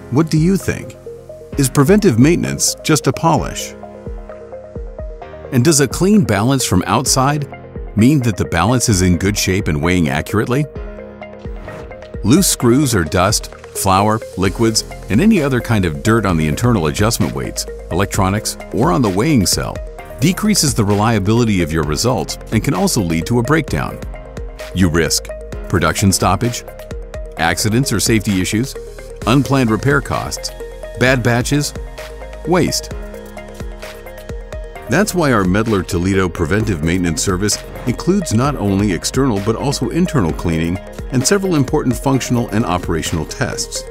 What do you think? Is preventive maintenance just a polish? And does a clean balance from outside mean that the balance is in good shape and weighing accurately? Loose screws or dust, flour, liquids, and any other kind of dirt on the internal adjustment weights, electronics, or on the weighing cell decreases the reliability of your results and can also lead to a breakdown. You risk production stoppage, accidents or safety issues, unplanned repair costs, bad batches, waste. That's why our METTLER TOLEDO Preventive Maintenance Service includes not only external but also internal cleaning and several important functional and operational tests.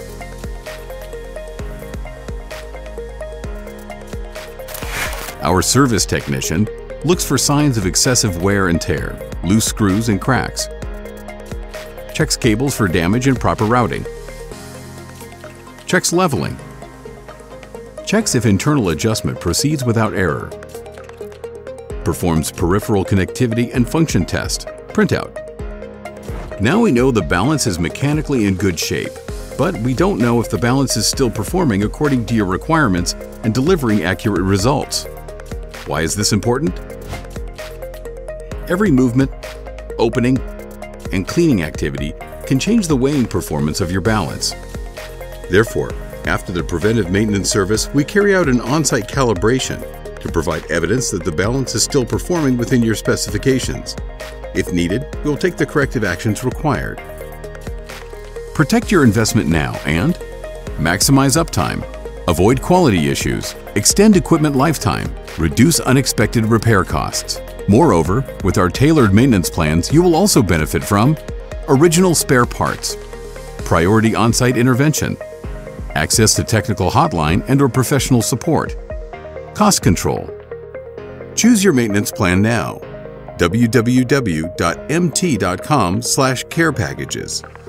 Our service technician looks for signs of excessive wear and tear, loose screws and cracks, checks cables for damage and proper routing, checks leveling, checks if internal adjustment proceeds without error, performs peripheral connectivity and function test, printout. Now we know the balance is mechanically in good shape, but we don't know if the balance is still performing according to your requirements and delivering accurate results. Why is this important? Every movement, opening, and cleaning activity can change the weighing performance of your balance. Therefore, after the preventive maintenance service, we carry out an on-site calibration to provide evidence that the balance is still performing within your specifications. If needed, we will take the corrective actions required. Protect your investment now and maximize uptime, avoid quality issues, extend equipment lifetime, reduce unexpected repair costs. Moreover, with our tailored maintenance plans, you will also benefit from original spare parts, priority on-site intervention, access to technical hotline and/or professional support, cost control. Choose your maintenance plan now. www.mt.com/care packages.